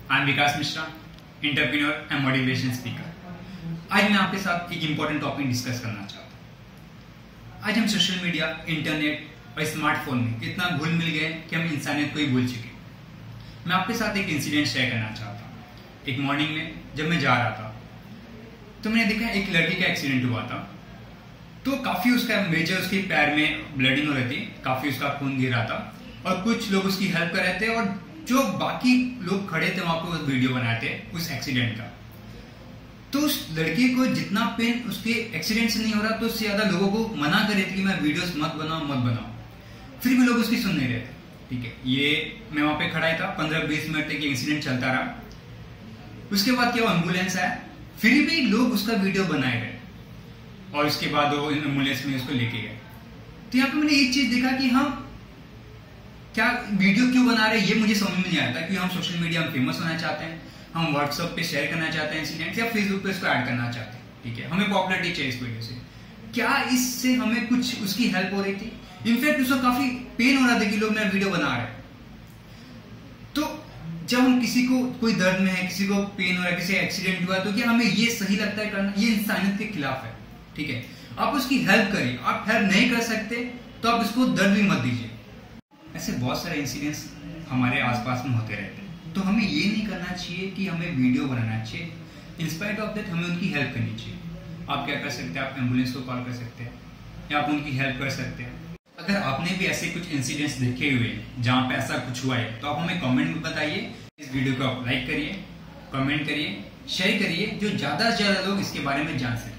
I am Vikas Mishra, entrepreneur and motivational speaker. आज मैं आपके साथ एक इंपॉर्टेंट टॉपिक डिस्कस करना चाहता हूँ। आज हम सोशल मीडिया, इंटरनेट और स्मार्टफोन में इतना घुल मिल गए कि हम इंसानियत को ही भूल चुके। मैं आपके साथ एक इंसिडेंट शेयर करना चाहता हूँ। एक मॉर्निंग में जब मैं जा रहा था तो मैंने देखा एक लड़की का एक्सीडेंट हुआ था। तो काफी उसका मेजर, उसके पैर में ब्लडिंग हो रही थी, काफी उसका खून गिर रहा था और कुछ लोग उसकी हेल्प कर रहे थे और जो बाकी लोग खड़े थे वहां पे वीडियो बनाए थे उस एक्सीडेंट का। तो उस लड़की को जितना पेन उसके एक्सीडेंट से नहीं हो रहा, तो उससे ज्यादा लोगों को मना कर रहे थे कि मैं वीडियोस मत बनाओ। फिर भी लोग उसकी सुन नहीं रहे थे। ठीक है, ये मैं वहां पे खड़ा ही था, 15-20 मिनट तक ये इंसिडेंट चलता रहा। उसके बाद क्या, एम्बुलेंस आया, फिर भी लोग उसका वीडियो बनाए गए और उसके बाद वो एम्बुलेंस में उसको लेके गए। तो यहाँ पे मैंने एक चीज देखा कि हम क्या वीडियो क्यों बना रहे हैं, ये मुझे समझ में नहीं आता। कि हम सोशल मीडिया में फेमस होना चाहते हैं, हम व्हाट्सएप पे शेयर करना चाहते हैं इंसिडेंट, या फेसबुक पे इसको ऐड करना चाहते हैं। ठीक है, हमें पॉपुलैरिटी चाहिए इस वीडियो से। क्या इससे हमें कुछ उसकी हेल्प हो रही थी? इनफैक्ट उसको काफी पेन हो रहा था कि लोग मेरा वीडियो बना रहे हैं। तो जब हम किसी को कोई दर्द में है, किसी को पेन हो रहा है, किसी एक्सीडेंट हुआ, तो क्या हमें ये सही लगता है करना? ये इंसानियत के खिलाफ है। ठीक है, आप उसकी हेल्प करिए। आप हेल्प नहीं कर सकते तो आप उसको दर्द भी मत दीजिए। ऐसे बहुत सारे इंसिडेंट्स हमारे आसपास में होते रहते हैं। तो हमें ये नहीं करना चाहिए कि हमें वीडियो बनाना चाहिए। इंस्पाइट ऑफ दैट हमें उनकी हेल्प करनी चाहिए। आप क्या कर सकते हैं, आप एम्बुलेंस को कॉल कर सकते हैं या आप उनकी हेल्प कर सकते हैं। अगर आपने भी ऐसे कुछ इंसिडेंट्स देखे हुए हैं जहाँ पे ऐसा कुछ हुआ है, तो आप हमें कमेंट में बताइए। इस वीडियो को आप लाइक करिए, कमेंट करिए, शेयर करिए, जो ज़्यादा से ज़्यादा लोग इसके बारे में जान सकें।